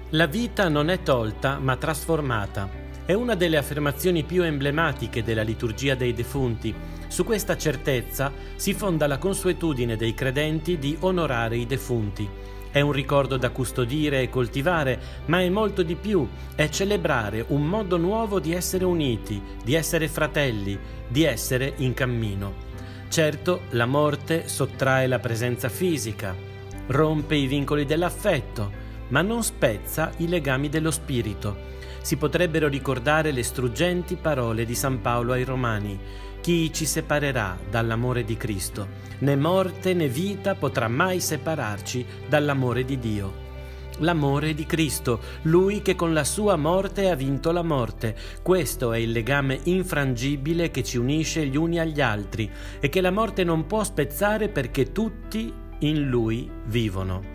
La vita non è tolta, ma trasformata. È una delle affermazioni più emblematiche della liturgia dei defunti. Su questa certezza si fonda la consuetudine dei credenti di onorare i defunti. È un ricordo da custodire e coltivare, ma è molto di più. È celebrare un modo nuovo di essere uniti, di essere fratelli, di essere in cammino. Certo, la morte sottrae la presenza fisica, rompe i vincoli dell'affetto, ma non spezza i legami dello spirito. Si potrebbero ricordare le struggenti parole di San Paolo ai Romani: chi ci separerà dall'amore di Cristo? Né morte né vita potrà mai separarci dall'amore di Dio. L'amore di Cristo, Lui che con la sua morte ha vinto la morte. Questo è il legame infrangibile che ci unisce gli uni agli altri e che la morte non può spezzare, perché tutti in Lui vivono.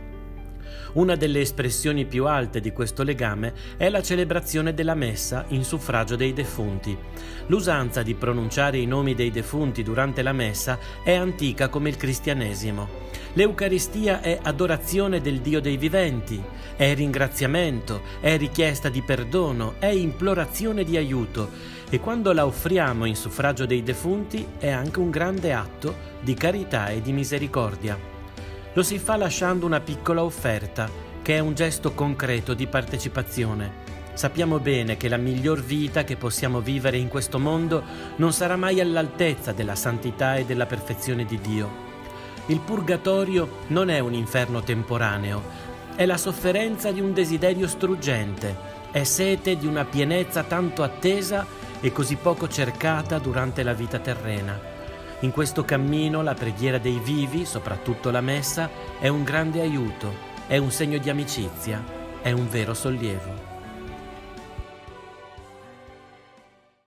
Una delle espressioni più alte di questo legame è la celebrazione della messa in suffragio dei defunti. L'usanza di pronunciare i nomi dei defunti durante la messa è antica come il cristianesimo. L'Eucaristia è adorazione del Dio dei viventi, è ringraziamento, è richiesta di perdono, è implorazione di aiuto, e quando la offriamo in suffragio dei defunti è anche un grande atto di carità e di misericordia. Lo si fa lasciando una piccola offerta, che è un gesto concreto di partecipazione. Sappiamo bene che la miglior vita che possiamo vivere in questo mondo non sarà mai all'altezza della santità e della perfezione di Dio. Il purgatorio non è un inferno temporaneo, è la sofferenza di un desiderio struggente, è sete di una pienezza tanto attesa e così poco cercata durante la vita terrena. In questo cammino la preghiera dei vivi, soprattutto la messa, è un grande aiuto, è un segno di amicizia, è un vero sollievo.